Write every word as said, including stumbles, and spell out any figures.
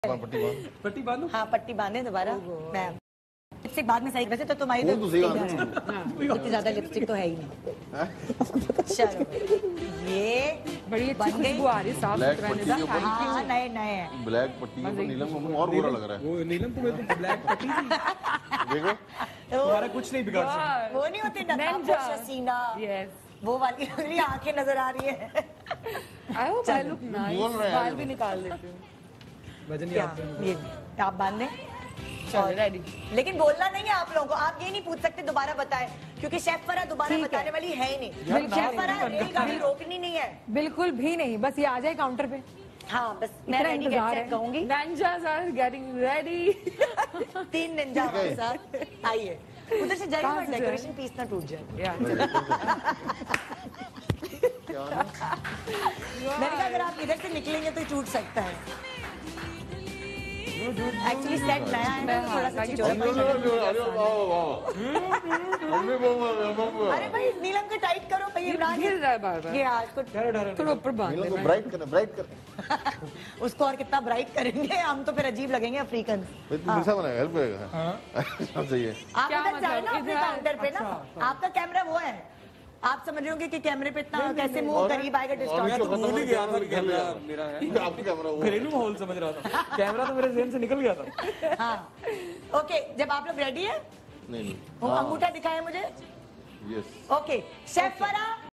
पट्टी बांध पट्टी बांधो। हाँ पट्टी बांधे दोबारा। मैं लिपस्टिक बाद में सही, वैसे तो तुम्हारी वो तो तो सही बात इतनी ज्यादा लिपस्टिक तो है ही नहीं। चलो ये बड़ी अच्छी खुशबू आ रही है, साफ ब्लैक सुथरा पट्टी निज़ाम। के ऊपर हाँ नए नए हैं। ब्लैक पट्टी के ऊपर नीलम को और बुरा लग रहा है। वो नीलम तुम्हें तो ब्लैक पट्टी थी। देखो तुम्हारा कुछ नहीं बिगाड़ सकती। वो नहीं होती नकाब Ninja. सीना, Yes. वो वाली लग रही है, आंखें नजर आ रही है। I hope I look nice. बोल रहे हैं बाल यार। भी निकाल देती हूँ। वजन ही क्या आपसे ये आप बांध दें? चलो रेडी। लेकिन बोलना नहीं है आप लोगों को, आप ये नहीं पूछ सकते दोबारा बताएं, क्योंकि शेफ फरा दोबारा ठीक है। बताने वाली है ही नहीं। बिल्कुल शेफ फरा रेलगाड़ी रोकनी नहीं है। बिल्कुल भी नहीं, बस ये आ जाए काउंटर पे। हाँ बस मैं इतना रेडी इंतजार गेट है। कहूंगी। Ninjas are getting ready. तीन निंजा हमारे साथ आइए। उधर से जाइए कहाँ और से जाए? डेकोरेशन पीस ना टूट जाए। Yeah. क्या ना? मैंने कहा अगर आप इधर से निकलेंगे तो टूट सकता है। एक्चुअली सेट नया है ना, तो थोड़ा सा चिचोरा अरे अरे वाह वाह मम्मी बोल अरे भाई नीलम को टाइट करो भाई इमरान। गिर रहा है बार बार। ये आज को थोड़ा ऊपर बांध नीलम को दे। ब्राइट करना ब्राइट कर उसको और कितना ब्राइट करेंगे हम, तो फिर अजीब लगेंगे अफ्रीकन। इतना मिसा बनाएगा हेल्प करेगा हां सही है। आप क्या उधर जाए ना मतलब? अपने इधर- काउंटर पे ना, आपका कैमरा वो है, आप समझ रहे होंगे कि कैमरे पे इतना कैसे मुंह करीब आएगा डिस्टॉर्ट। भूल ही गया था कि कैमरा मेरा है। आपका कैमरा वो घरेलू माहौल समझ रहा था। कैमरा तो मेरे ज़हन से निकल गया था। हाँ ओके, जब आप लोग रेडी है नहीं नहीं वो अंगूठा दिखाएं मुझे। यस ओके शेफ फरा